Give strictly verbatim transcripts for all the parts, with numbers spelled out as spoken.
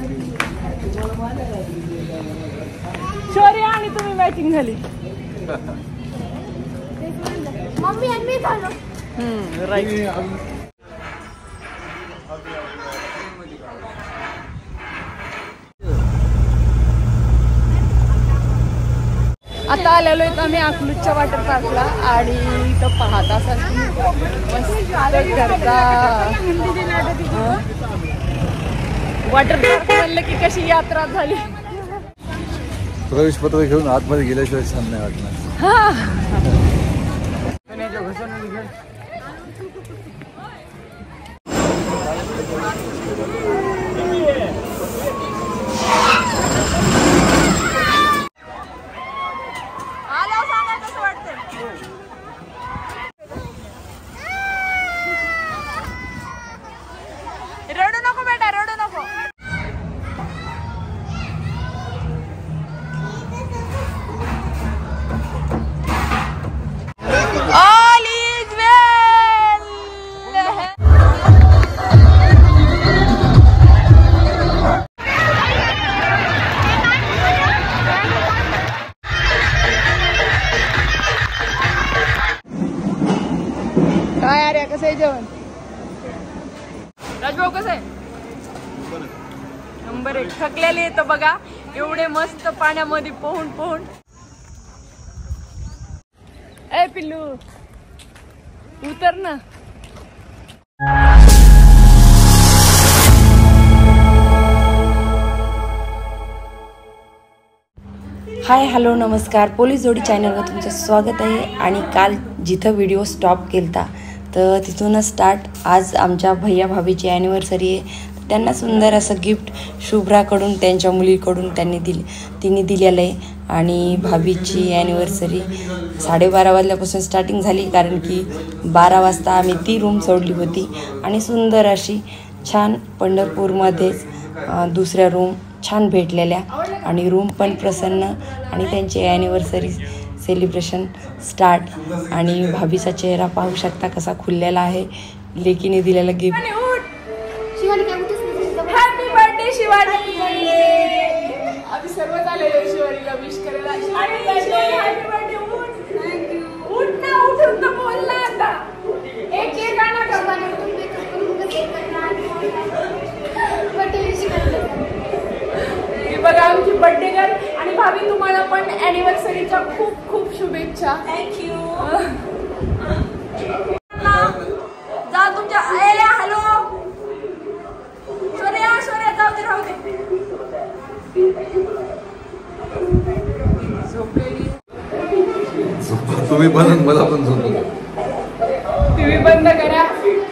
शौर्य आणि तुम्ही मॅचिंग झाली. मम्मी आणि मी झालो. हम्म राईट. आता आलेलो आहे आम्ही अकलूजच्या वॉटर पार्कला आणि इथं पाहत असाल मस्त घरचा वॉटर पार्क म्हणलं की कशी यात्रा झाली. प्रवेश पत्र घेऊन आतमध्ये गेल्याशिवाय छान नाही वाटणार. हा रडू नको बेटा, रडू नको. All is well. काय अरे कसं आहे जेवण? राजभाऊ कसं आहे? नंबर एक. थकलेले येतं बघा एवढे मस्त पाण्यामध्ये पोहून पोहून. ए पिल्लू उतर ना. हाय हॅलो नमस्कार. पोलीस जोडी चॅनलवर तुमचं स्वागत आहे. आणि काल जिथं व्हिडिओ स्टॉप केलता तर तिथूनच स्टार्ट. आज आमच्या भैया भाभीची ॲनिव्हर्सरी आहे. त्यांना सुंदर असं गिफ्ट शुभ्राकडून त्यांच्या मुलीकडून त्यांनी दिले तिने दिलेलं आहे. आणि भाभीची ॲनिव्हर्सरी साडेबारा वाजल्यापासून स्टार्टिंग झाली, कारण की बारा वाजता आम्ही ती रूम सोडली होती. आणि सुंदर अशी छान पंढरपूरमध्येच दुसऱ्या रूम छान भेटलेल्या आणि रूम पण प्रसन्न आणि त्यांची ॲनिव्हर्सरी सेलिब्रेशन स्टार्ट. आणि भाभीचा चेहरा पाहू शकता कसा खुललेला आहे लेकीने दिलेला गिफ्ट. Happy birthday Shivani. आम्ही सर्वच आलेलो शिवानीला विश करायला. Happy birthday. उठ ना, उठून तर बोल ना आता. एक एक गाणं करताना बघा आमची बर्थडे गर्ल. आणि भाभी तुम्हाला पण ॲनिव्हर्सरीच्या खूप खूप शुभेच्छा. थँक्यू. जा तुमच्या हॅलो शौर्या शौर्या जाऊ दे राहू दे. तुम्ही पण मला पण झोपू. टीव्ही बंद करा.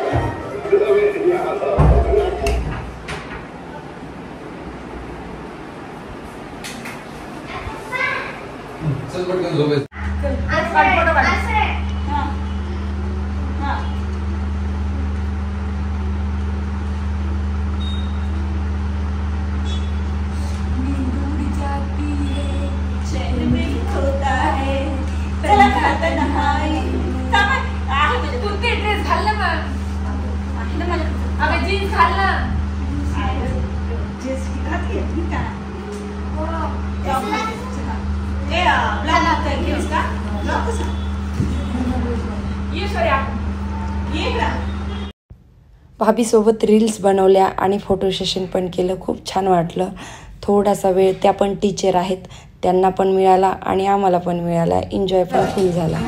चल पटकन झोपायचं. जीन्स घाल ना. भाभीसोबत रील्स बनवल्या आणि फोटो सेशन पण केलं. खूप छान वाटलं. थोडासा वेळ त्या पण टीचर आहेत त्यांना पण मिळाला आणि आम्हाला पण मिळाला. एन्जॉय पण फुल झाला.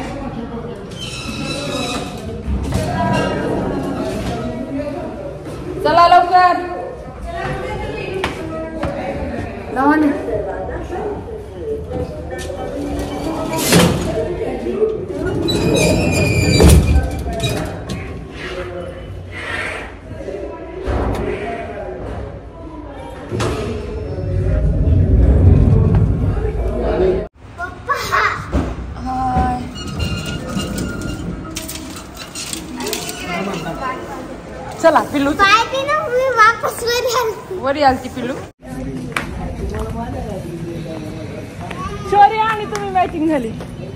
चला लवकर लावा ना. चला पिल्लू वरी आलती पिल्लू. शौर्य आणि तुम्ही मॅचिंग झाली.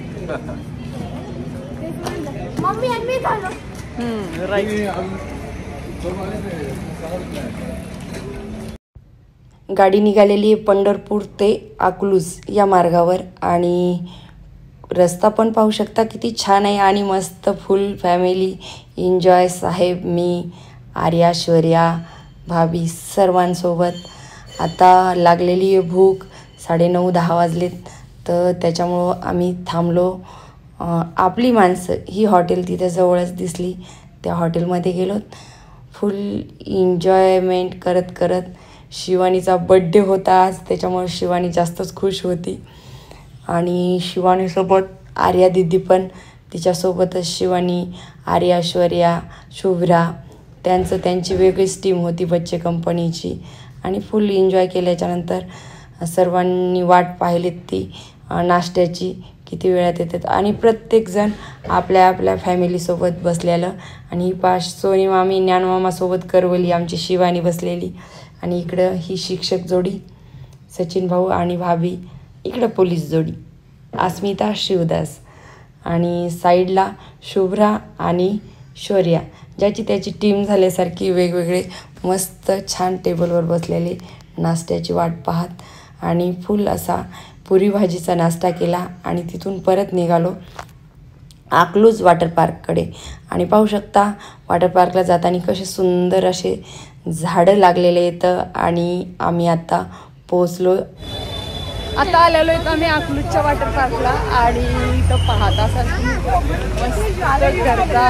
मम्मी आणि मी झालो. हम्म राईट. गाडी निघालेली आहे पंढरपूर ते अकलूज या मार्गावर आणि रस्ता पण पाहू शकता किती छान आहे आणि मस्त फुल फॅमिली एन्जॉय. साहेब, मी, आर्या, श्वर्या, भाभी सर्वांसोबत. आता लागलेली आहे भूक, साडेनऊ दहा वाजलेत तर त्याच्यामुळं आम्ही थांबलो. आपली माणसं ही हॉटेल तिथे जवळच दिसली, त्या हॉटेलमध्ये गेलो. फुल एन्जॉयमेंट करत करत. शिवानीचा बड्डे होता आज, त्याच्यामुळे शिवानी जास्तच खुश होती आणि शिवानीसोबत आर्या दिदी पण, तिच्यासोबतच शिवानी, आर्या, श्वर्या, शुभ्रा, त्यांचं त्यांची वेगळीच टीम होती बच्चे कंपनीची आणि फुल एन्जॉय केल्याच्यानंतर सर्वांनी वाट पाहिलीत ती नाश्त्याची, किती वेळात येतात आणि प्रत्येकजण आपल्या आपल्या फॅमिलीसोबत बसलेलं. आणि ही पाच सोनी मामी ज्ञानमामासोबत करवली आमची शिवानी बसलेली आणि इकडं ही शिक्षक जोडी सचिन भाऊ आणि भाभी, इकडं पोलीस जोडी अस्मिता शिवदास आणि साईडला शुभ्रा आणि शौर्या, ज्याची त्याची टीम झाल्यासारखी वेगवेगळे मस्त छान टेबलवर बसलेले नाश्त्याची वाट पाहत आणि फुल असा पुरी भाजीचा नाश्ता केला आणि तिथून परत निघालो अकलूज वॉटर पार्ककडे. आणि पाहू शकता वॉटर पार्कला जाताना कसे सुंदर असे झाडं लागलेले आहेत आणि आम्ही आता पोचलो. आता आलेलो आहेत आम्ही अकलूजच्या वॉटर पार्कला आणि इथं पाहत असाल मस्त घरचा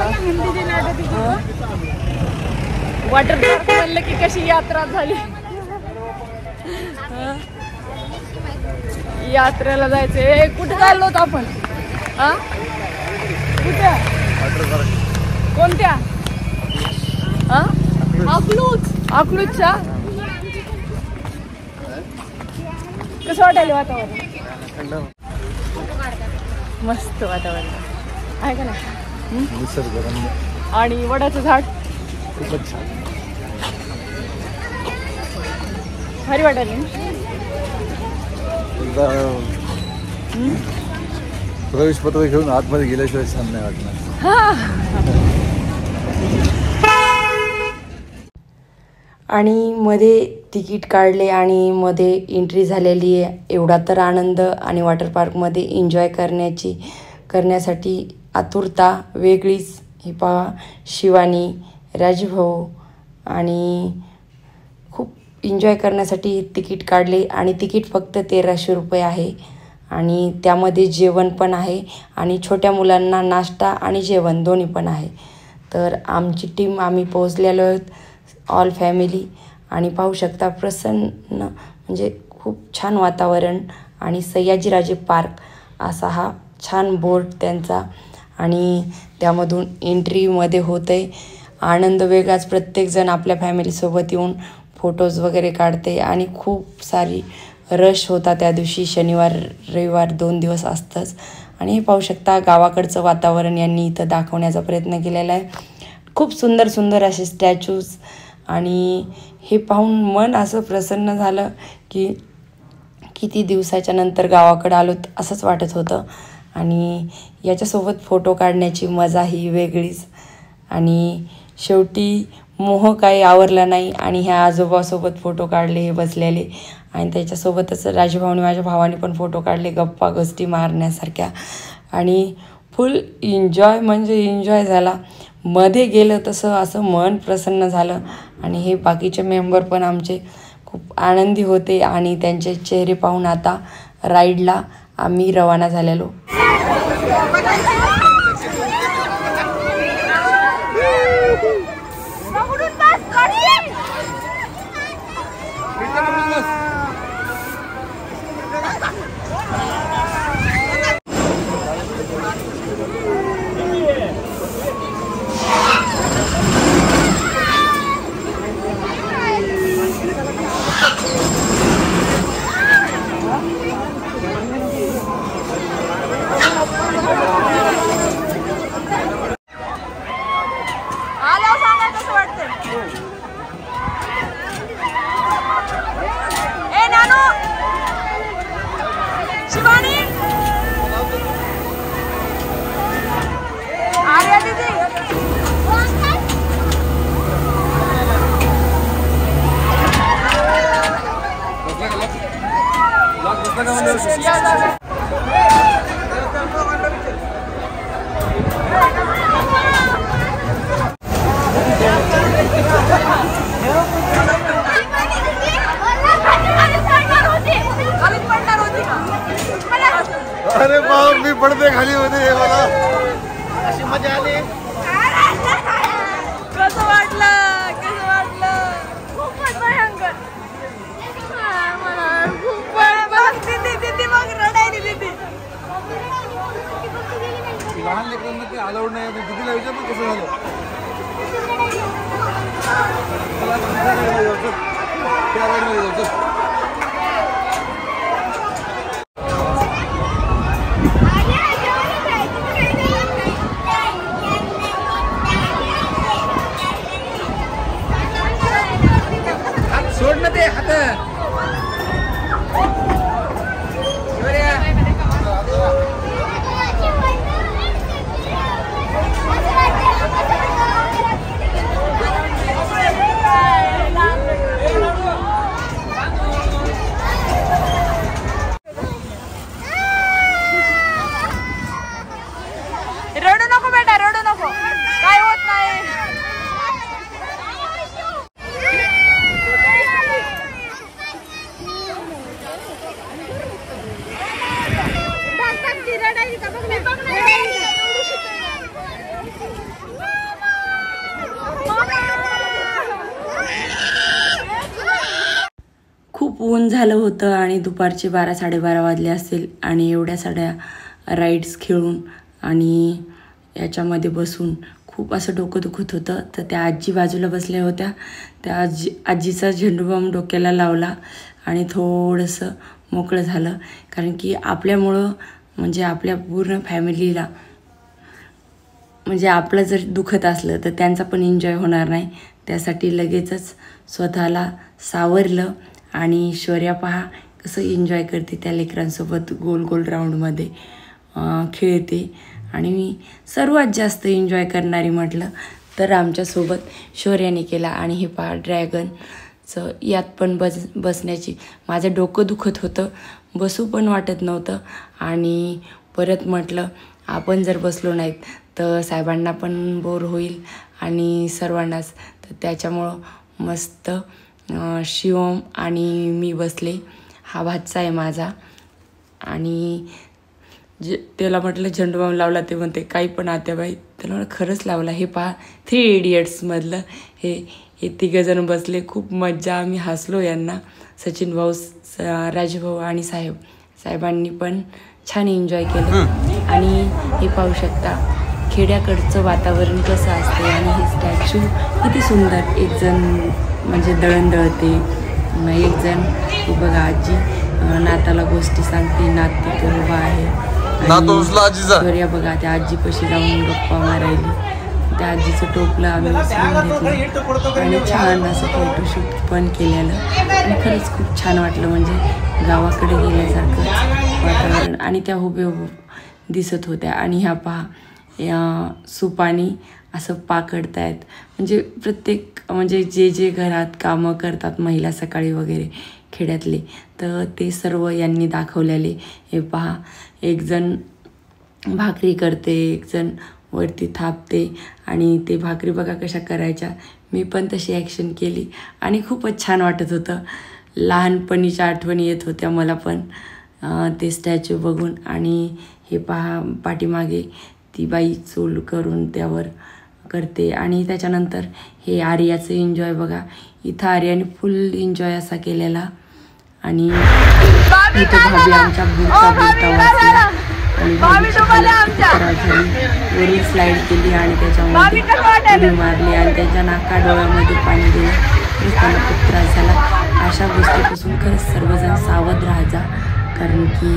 वॉटर पार्क म्हणलं की कशी यात्रा झाली. यात्रेला जायचंय. कुठे चाललो होतो आपण? हा कुठे? कोणत्या? हा अकलूज. अकलूजच्या कसं वाटायला वातावरण? मस्त वातावरण आहे का नाही? आणि वडाचं झाड खूपच छान, भारी वाटायला. प्रवेश पत्र घेऊन आतमध्ये गेल्याशिवाय छान नाही वाटणार. आणि मध्ये तिकीट काढले आणि मध्ये एंट्री झालेली आहे. एवढा तर आनंद आणि वॉटर पार्कमध्ये एन्जॉय करण्याची करण्यासाठी आतुरता वेगळीच. हे पहा शिवानी, राजूभाऊ आणि खूप एन्जॉय करण्यासाठी तिकीट काढले आणि तिकीट फक्त तेराशे रुपये आहे आणि त्यामध्ये जेवण पण आहे आणि छोट्या मुलांना नाश्ता आणि जेवण दोन्ही पण आहे. तर आमची टीम आम्ही पोहोचलेलो आहोत ऑल फॅमिली आणि पाहू शकता प्रसन्न म्हणजे खूप छान वातावरण आणि सयाजीराजे पार्क असा हा छान बोर्ड त्यांचा आणि त्यामधून एंट्रीमध्ये होते. आनंद वेगळाच. प्रत्येकजण आपल्या फॅमिलीसोबत येऊन फोटोज वगैरे काढते आणि खूप सारी रश होता त्या दिवशी. शनिवार रविवार दोन दिवस असतंच. आणि हे पाहू शकता गावाकडचं वातावरण यांनी इथं दाखवण्याचा प्रयत्न केलेला आहे. खूप सुंदर सुंदर असे स्टॅच्यूज आणि हे पाहून मन असं प्रसन्न झालं की किती दिवसाच्या नंतर गावाकडं आलोत असंच वाटत होतं. आणि याच्यासोबत फोटो काढण्याची मजा ही वेगळीच. आणि शेवटी मोह काही आवरला नाही आणि ह्या आजोबासोबत फोटो काढले हे बसलेले आणि त्याच्यासोबतच राजूभाऊने माझ्या भावाने पण फोटो काढले गप्पा गोष्टी मारण्यासारख्या आणि फुल एन्जॉय म्हणजे एन्जॉय झाला. मध्ये गेलं तसं असं मन प्रसन्न झालं आणि हे बाकीचे मेंबर पण आमचे खूप आनंदी होते आणि त्यांचे चेहरे पाहून आता राईडला आम्ही रवाना झालेलो. अरे बाप मी पडते खाली होते मला अशी मजा आली. कसं वाटलं कसं वाटलं खूपच भयंकर. लहान लेकरांना ते अलाउड नाही. दिदीला विचार कसं झालं. सोड ना ते हात. रडू नको बेटा रडू नको काय होत नाही. खूप ऊन झालं होतं आणि दुपारचे बारा साडेबारा वाजले असतील आणि एवढ्या साड्या राईड्स खेळून आणि याच्यामध्ये बसून खूप असं डोकं दुखत होतं. तर त्या आजी बाजूला बसल्या होत्या. त्या आजी आजीचा झेंडूबाम डोक्याला लावला आणि थोडंसं मोकळं झालं. कारण की आपल्यामुळं म्हणजे आपल्या पूर्ण फॅमिलीला म्हणजे आपलं जर दुखत असलं तर त्यांचा पण एन्जॉय होणार नाही. त्यासाठी लगेचच स्वतःला सावरलं आणि शौर्या पहा कसं एन्जॉय करते त्या लेकरांसोबत गोल गोल राऊंडमध्ये खेळते. आणि मी सर्वात जास्त एन्जॉय करणारी म्हटलं तर आमच्यासोबत शौर्याने केला. आणि हे पहा ड्रॅगनचं यात पण बस बसण्याची माझं डोकं दुखत होतं. बसू पण वाटत नव्हतं. आणि परत म्हटलं आपण जर बसलो नाहीत तर साहेबांना पण बोर होईल आणि सर्वांनाच. तर त्याच्यामुळं मस्त शिवम आणि मी बसले. हा भाचा आहे माझा. आणि जे त्याला म्हटलं झेंडूबाम लावला ते म्हणते काही पण आत्याबाई. त्याला म्हटलं खरंच लावला. हे पहा थ्री इडियट्समधलं हे हे तिघंजण बसले. खूप मज्जा आम्ही हसलो यांना. सचिन भाऊ राजभाऊ आणि साहेब साहेबांनी पण छान एन्जॉय केलं. आणि हे पाहू शकता खेड्याकडचं वातावरण कसं असते. आणि हे स्टॅच्यू किती सुंदर. एक जण म्हणजे दळण दळते. एक जण बघा आजी नाताला गोष्टी सांगते. नात तिथे उभा आहे. शौर्या बघा त्या आजीपाशी जाऊन गप्पा मारायली. त्या आजीचं टोपलं आम्ही उचलून घेतलं आणि छान असं फोटोशूट पण केलेलं. आणि खरंच खूप छान वाटलं. म्हणजे गावाकडे गेल्यासारखं वातावरण. आणि त्या उभे उभं दिसत होत्या. आणि ह्या पहा या सुपानी असं पाकडतायत. म्हणजे प्रत्येक म्हणजे जे जे घरात कामं करतात महिला सकाळी वगैरे खेड्यातले तर ते सर्व यांनी दाखवलेले. हे पहा एक जण भाकरी करते. एक जण वरती थापते. आणि ते भाकरी बघा कशा करायच्या. मी पण तशी ॲक्शन केली आणि खूपच छान वाटत होतं. लहानपणीच्या आठवणी येत होत्या मला पण ते स्टॅच्यू बघून. आणि हे पहा पाठीमागे ती बाई चूल करून त्यावर करते. आणि त्याच्यानंतर हे आर्याचं एन्जॉय बघा. इथं आर्याने फुल एन्जॉय असा केलेला. आणि इथं भाभी आमच्या बुडता बुडता वाचला. आणि वरून स्लाईड केली आणि त्याच्यामध्ये उडी मारली आणि त्याच्या नाका डोळ्यामध्ये पाणी दिलं. त्याला खूप त्रास झाला. अशा गोष्टीपासून खरंच सर्वजण सावध राहायचा. कारण की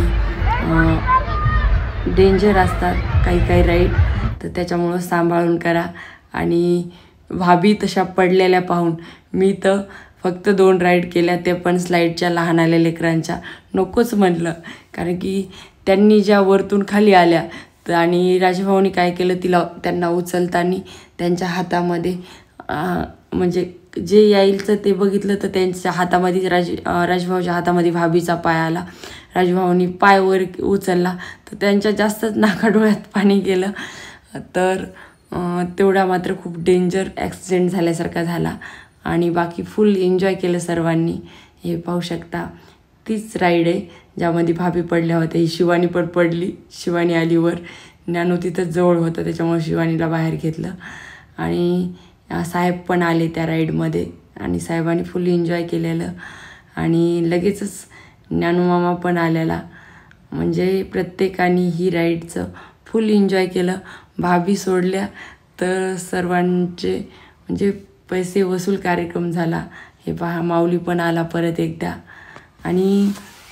डेंजर असतात काही काही राईड. तर त्याच्यामुळं सांभाळून करा. आणि भाभी तशा पडलेल्या पाहून मी तर फक्त दोन राईड केल्या. ते पण स्लाईडच्या लहान आल्या लेकरांच्या. नकोच म्हटलं. कारण की त्यांनी ज्या वरतून खाली आल्या तर आणि राजभाऊनी काय केलं तिला त्यांना उचलताना त्यांच्या हातामध्ये म्हणजे जे यायचं ते बघितलं तर त्यांच्या हातामध्ये राज राजभाऊच्या हातामध्ये भाभीचा पाय आला. राजभाऊनी पाय वर उचलला तर त्यांच्या जास्तच नाकाडोळ्यात पाणी गेलं. तर तेवढा मात्र खूप डेंजर ॲक्सिडेंट झाल्यासारखा झाला आणि बाकी फुल एन्जॉय केलं सर्वांनी. हे पाहू शकता तीच राईड आहे ज्यामध्ये भाभी पडल्या होत्या. ही शिवानी पण पडली. शिवानी आली वर. ज्ञानू तिथंच जवळ होतं त्याच्यामुळे शिवानीला बाहेर घेतलं. आणि साहेब पण आले त्या राईडमध्ये आणि साहेबांनी फुल एन्जॉय केलेलं. आणि लगेचच ज्ञानू मामा पण आलेला. म्हणजे प्रत्येकाने ही राईडचं फुल एन्जॉय केलं. भाभी सोडल्या तर सर्वांचे म्हणजे पैसे वसूल कार्यक्रम झाला. हे पहा माऊली पण आला परत एकदा. आणि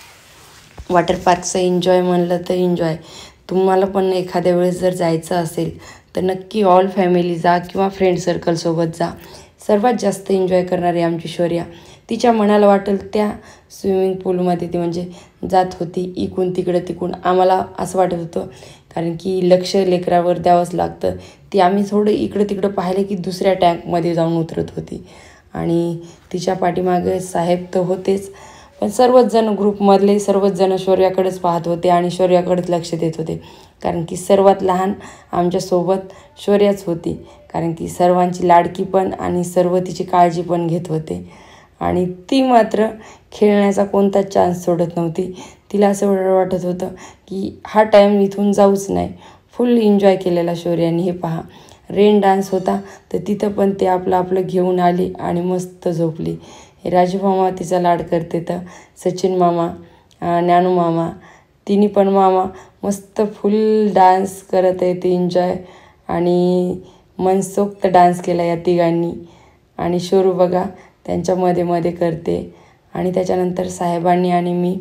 वॉटर पार्कचं एन्जॉय म्हणलं तर एन्जॉय तुम्हाला पण एखाद्या वेळेस जर जायचं असेल तर नक्की ऑल फॅमिली जा किंवा फ्रेंड सर्कलसोबत जा. सर्वात जास्त एन्जॉय करणारी आमची शौर्या तिच्या मनाला वाटेल त्या स्विमिंग पूलमध्ये ती म्हणजे जात होती इकून तिकडं तिकून. आम्हाला असं वाटत होतं कारण की लक्ष लेकरावर द्यावंच लागतं. ती आम्ही थोडं इकडं तिकडं पाहिलं की दुसऱ्या टँकमध्ये जाऊन उतरत होती. आणि तिच्या पाठीमागे साहेब तर होतेच पण सर्वच जण ग्रुपमधले सर्वच जण शौर्याकडेच पाहत होते आणि शौर्याकडेच लक्ष देत होते. कारण की सर्वात लहान आमच्यासोबत शौर्याच होती. कारण की सर्वांची लाडकी पण आणि सर्व तिची काळजी पण घेत होते. आणि ती मात्र खेळण्याचा कोणताच चान्स सोडत नव्हती. तिला असं वाटत होतं की हा टाईम इथून जाऊच नाही. फुल एन्जॉय केलेला शौर्याने. हे पहा रेन डान्स होता तर तिथं पण ते आपलं आपलं घेऊन आली आणि मस्त झोपली. हे राजू मामा तिचा लाड करते तर सचिन मामा ज्ञानू मामा तिन्ही पण मामा मस्त फुल डान्स करत आहे ते एन्जॉय. आणि मनसोक्त डान्स केला या तिघांनी. आणि शोरू बघा त्यांच्या मध्ये मध्ये करते. आणि त्याच्यानंतर साहेबांनी आणि मी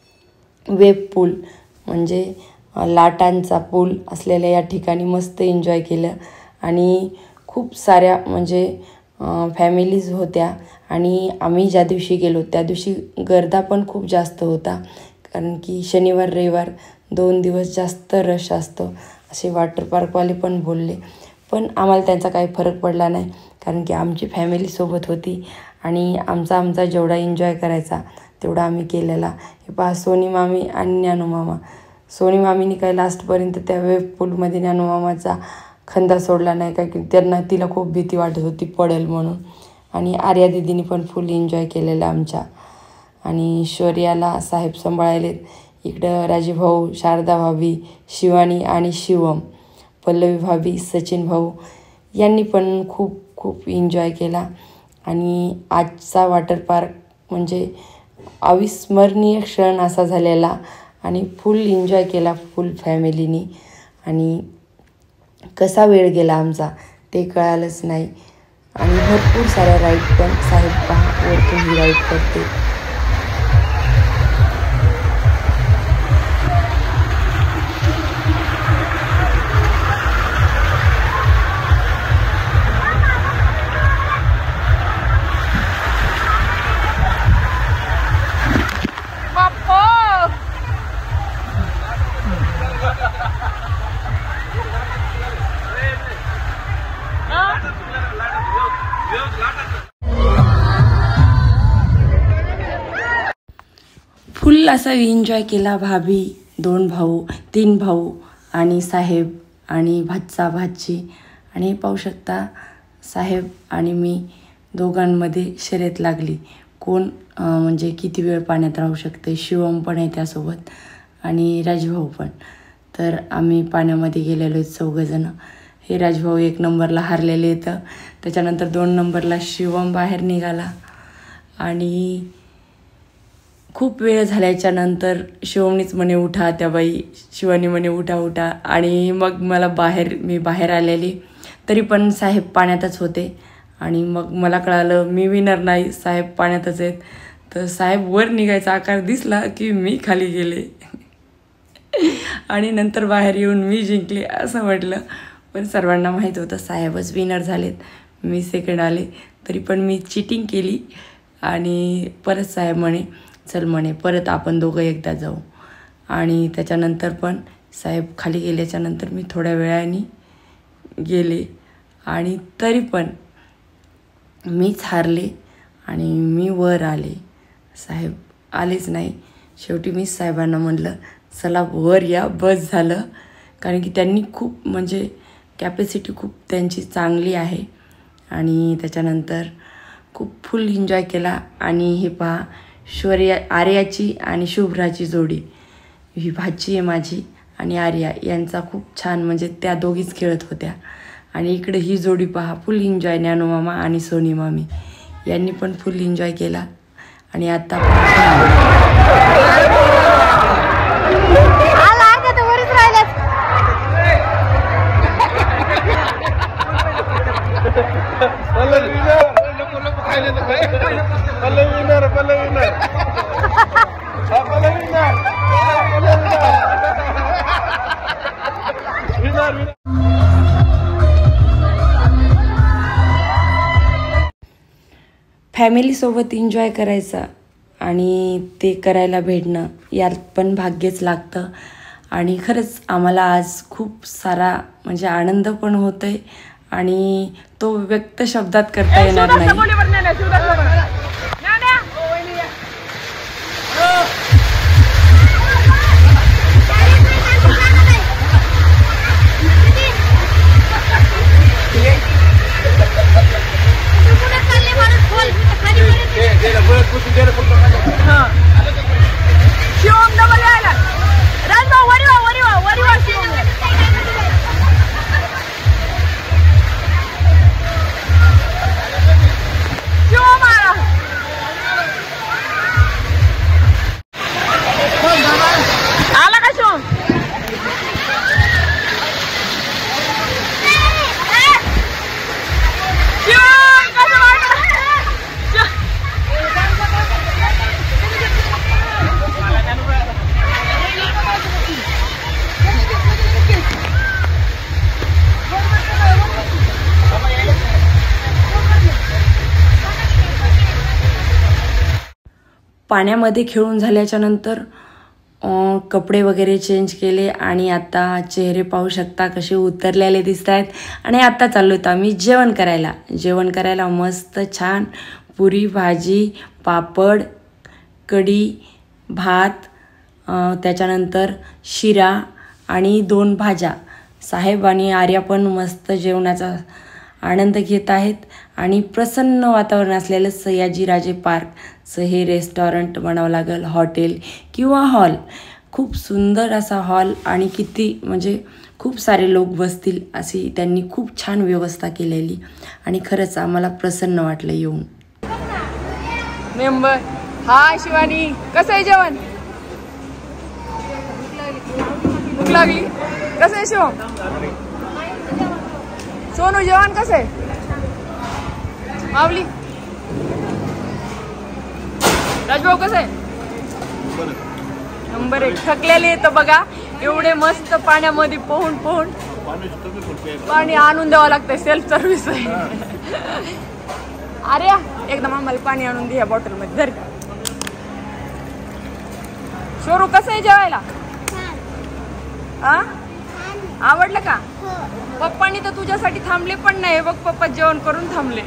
वेब पूल म्हणजे लाटांचा पूल असलेल्या या ठिकाणी मस्त एन्जॉय केलं. आणि खूप साऱ्या म्हणजे फॅमिलीज होत्या. आणि आम्ही ज्या दिवशी गेलो त्या दिवशी गर्दा पण खूप जास्त होता. कारण की शनिवार रविवार दोन दिवस जास्त रश असतं असे वॉटर पार्कवाले पण बोलले. पण आम्हाला त्यांचा काही फरक पडला नाही कारण की आमची फॅमिलीसोबत होती आणि आमचा आमचा जेवढा एन्जॉय करायचा तेवढा आम्ही केलेला. हे पहा सोनी मामी आणि ज्ञानू मामा. सोनी मामीने काही लास्टपर्यंत त्या वेब पूलमध्ये ज्ञानू मामाचा खंदा सोडला नाही का की त्यांना तिला खूप भीती वाटत होती पडेल म्हणून. आणि आर्या दिदीने पण फुल एन्जॉय केलेला आमच्या. आणि शौर्याला साहेब सांभाळायलेत. इकडं राजीभाऊ शारदा भाभी शिवानी आणि शिवम पल्लवी भाभी सचिन भाऊ यांनी पण खूप खूप एन्जॉय केला. आणि आजचा वॉटर पार्क म्हणजे अविस्मरणीय क्षण असा झालेला. आणि फुल एन्जॉय केला फुल फॅमिलीनी. आणि कसा वेळ गेला आमचा ते कळालंच नाही. आणि भरपूर साऱ्या राईड पण साहेब पहा वरतून ही राईड करते. फुल असा एन्जॉय केला. भाभी दोन भाऊ तीन भाऊ आणि साहेब आणि भाचा भाची. आणि हे पाहू शकता साहेब आणि मी दोघांमध्ये शर्यत लागली कोण म्हणजे किती वेळ पाण्यात राहू शकते. शिवम पण आहे त्यासोबत आणि राजभाऊ पण. तर आम्ही पाण्यामध्ये गेलेलो आहेत चौघंजणं. हे राजभाऊ एक नंबरला हारलेले येतं. त्याच्यानंतर दोन नंबरला शिवम बाहेर निघाला. आणि खूप वेळ झाल्याच्या नंतर शिवमनीच म्हणे उठा त्या बाई शिवानी म्हणे उठा उठा. आणि मग मला बाहेर मी बाहेर आलेली तरी पण साहेब पाण्यातच होते. आणि मग मला कळालं मी विनर नाही साहेब पाण्यातच आहेत. तर साहेब वर निघायचा आकार दिसला की मी खाली गेले. आणि नंतर बाहेर येऊन मी जिंकले असं म्हटलं. पण सर्वांना माहीत होतं साहेबच विनर झालेत. मी सेकंड आले तरी पण मी चिटिंग केली. आणि परत साहेब म्हणे चल म्हणे परत आपण दोघं एकदा जाऊ. आणि त्याच्यानंतर पण साहेब खाली गेल्याच्यानंतर मी थोड्या वेळाने गेले. आणि तरी पण मीच हारले आणि मी वर आले. साहेब आलेच नाही. शेवटी मीच साहेबांना म्हणलं चला वर या, बस झालं. कारण की त्यांनी खूप म्हणजे कॅपॅसिटी खूप त्यांची चांगली आहे. आणि त्याच्यानंतर खूप फुल एन्जॉय केला. आणि हे पहा शौर्या आर्याची आणि शुभ्राची जोडी, ही भाची आहे माझी आणि आर्या यांचा खूप छान म्हणजे त्या दोघीच खेळत होत्या. आणि इकडे ही जोडी पहा फुल एन्जॉय, ज्ञानू मामा आणि सोनी मामी यांनी पण फुल एन्जॉय केला. आणि आता फॅमिलीसोबत एन्जॉय करायचा आणि ते करायला भेटणं यात पण भाग्यच लागतं. आणि खरंच आम्हाला आज खूप सारा म्हणजे आनंद पण होतो आहे आणि तो व्यक्त शब्दात करता येणार नाही. शिवम डबल यायला राजभाऊ वरी वा वरी वा वरी वा शिवम शिवम आला. आला का शिवम? शिवम कसं वाटलं? पाण्यामध्ये खेळून झाल्याच्या नंतर कपडे वगैरे चेंज केले आणि आता चेहरे पाहू शकता कसे उतरलेले दिसत आहेत. आणि आता चाललो होतो आम्ही जेवण करायला. जेवण करायला मस्त छान पुरी भाजी, पापड, कढी, भात, त्याच्यानंतर शिरा आणि दोन भाज्या. साहेब आणि आर्या पण मस्त जेवणाचा आनंद घेत आहेत. आणि प्रसन्न वातावरण असलेलं सयाजीराजे पार्कचं हे रेस्टॉरंट म्हणावं लागेल, हॉटेल किंवा हॉल. खूप सुंदर असा हॉल आणि किती म्हणजे खूप सारे लोक बसतील अशी त्यांनी खूप छान व्यवस्था केलेली. आणि खरंच आम्हाला प्रसन्न वाटलं येऊन. मेंबर हाय शिवानी, कसं आहे जेवण? भूक लागली? कसं आहे शिवम? सोनू जेवण कसं आहे? मावली राजभाऊ कसं आहे? नंबर एक. थकलेले तर बघा एवढे मस्त पाण्यामध्ये पोहून पोहून पाणी आणून द्यावं लागतंय. सेल्फ सर्व्हिस आहे. अरे एकदम आम्हाला पाणी आणून दे या बॉटल मध्ये. धर शोरू कसं आहे जेवायला? आ आवडलं का? पप्पांनी तर तुझ्यासाठी थांबले पण नाही. बघ पप्पा जेवण करून थांबले.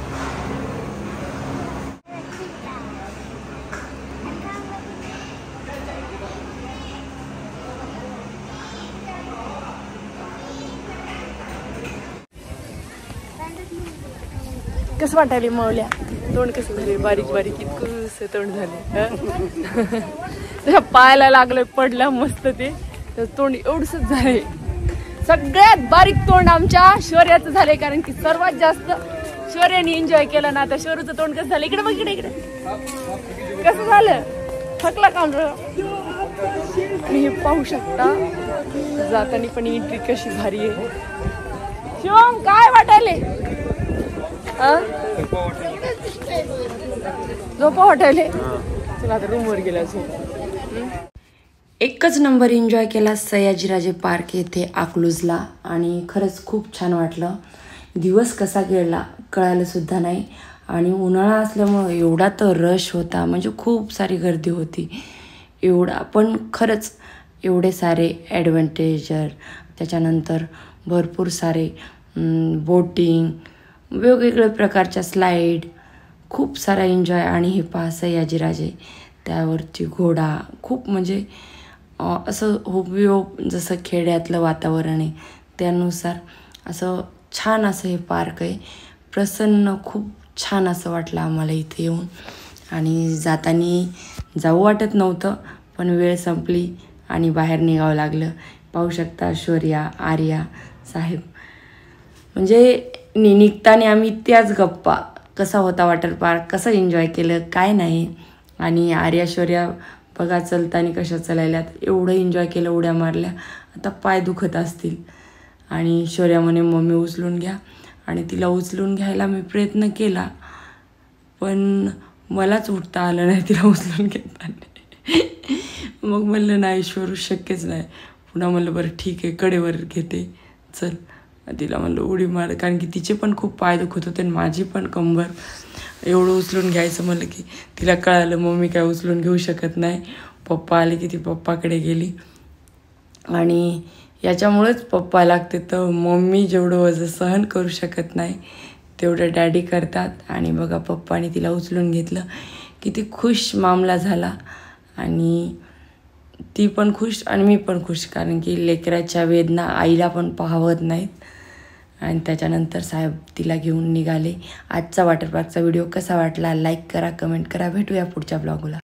कसं वाटायले मावल्या? तोंड कसं झाले? बारीक बारीक इतकं तोंड झाले. त्याच्या पायाला लागलंय पडला मस्त ते तोंड एवढंच झाले. सगळ्यात बारीक तोंड आमच्या शौर्याचं झालंय. कारण की सर्वात जास्त शौर्याने एन्जॉय केलं ना. आता शौर्याचं तोंड कसं झालं? इकडे बघ इकडे इकडे कसं झालं? थकला का? आणि हे पाहू शकता जाताना पण एंट्री कशी भारी आहे. शिवम काय वाटायले? झोपा वाटायले? चला आता रूमवर गेला झोप. एकच नंबर एन्जॉय केला सयाजीराजे पार्क येथे अकलूजला. आणि खरंच खूप छान वाटलं. दिवस कसा गेला कळालं सुद्धा नाही. आणि उन्हाळा असल्यामुळं एवढा तर रश होता म्हणजे खूप सारी गर्दी होती. एवढा पण खरंच एवढे सारे ॲडव्हेंटेजर, त्याच्यानंतर भरपूर सारे बोटिंग, वेगवेगळ्या प्रकारच्या स्लाईड, खूप सारा एन्जॉय. आणि हे पहा सयाजीराजे, त्यावरची घोडा, खूप म्हणजे असं हुबेहूब जसं खेड्यातलं वातावरण आहे त्यानुसार असं छान असं हे पार्क आहे. प्रसन्न, खूप छान असं वाटलं आम्हाला इथे येऊन. आणि जाताना जाऊ वाटत नव्हतं, पण वेळ संपली आणि बाहेर निघावं लागलं. पाहू शकता शौर्या, आर्या, साहेब, म्हणजे नि निघताना आम्ही त्याच गप्पा, कसा होता वॉटर पार्क, कसं एन्जॉय केलं, काय नाही. आणि आर्या शौर्या बघा चलताना कशा चलायल्यात, एवढं एन्जॉय केलं, उड्या मारल्या, आता पाय दुखत असतील. आणि शौर्या म्हणे मम्मी उचलून घ्या, आणि तिला उचलून घ्यायला मी प्रयत्न केला, पण मलाच उठता आलं नाही तिला उचलून घेताना. मग म्हणलं नाही ईश्वर शक्यच नाही. पुन्हा म्हणलं बरं ठीक आहे, कडेवर घेते, चल. तिला म्हणलं उडी मार, कारण की तिचे पण खूप पाय दुखत होते आणि माझी पण कंबर. एवढं उचलून घ्यायचं म्हणलं की तिला कळालं मम्मी काय उचलून घेऊ शकत नाही. पप्पा आले की ती पप्पाकडे गेली. आणि याच्यामुळेच पप्पा लागते, तर मम्मी जेवढं वजन सहन करू शकत नाही तेवढं डॅडी करतात. आणि बघा पप्पाने तिला उचलून घेतलं, किती खुश मामला झाला. आणि ती पण खुश आणि मी पण खुश, कारण की लेकराच्या वेदना आईला पण पाहवत नाहीत. आणि त्याच्यानंतर साहेब तिला घेऊन निघाले. आजचा वॉटर पार्कचा व्हिडिओ कसा वाटला लाईक करा, कमेंट करा. भेटूया पुढच्या ब्लॉगला.